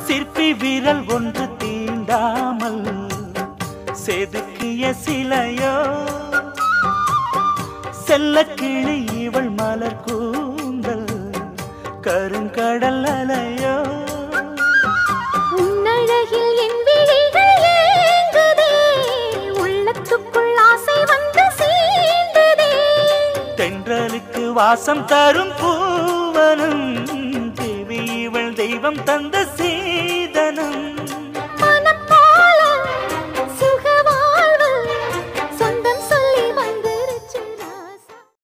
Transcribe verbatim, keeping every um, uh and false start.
சிற்பி விரல் ஒன்று தீண்டாமல் செதுக்கிய சிலையோ செல்ல கிளி இவள் மலர் கூந்தல் கருங்கடல் அலையோ உன்னழகில் என் விழிகள் ஏங்குதே உள்ளத்துக்குள் ஆசை வந்து சீண்டுதே தென்றலுக்கு வாசம் தரும் பூவனம் தேவி இவள் தெய்வம் தந்த சீதனம்